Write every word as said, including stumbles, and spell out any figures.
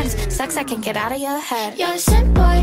friends. Sucks I can't get out of your head. You're a simp boy,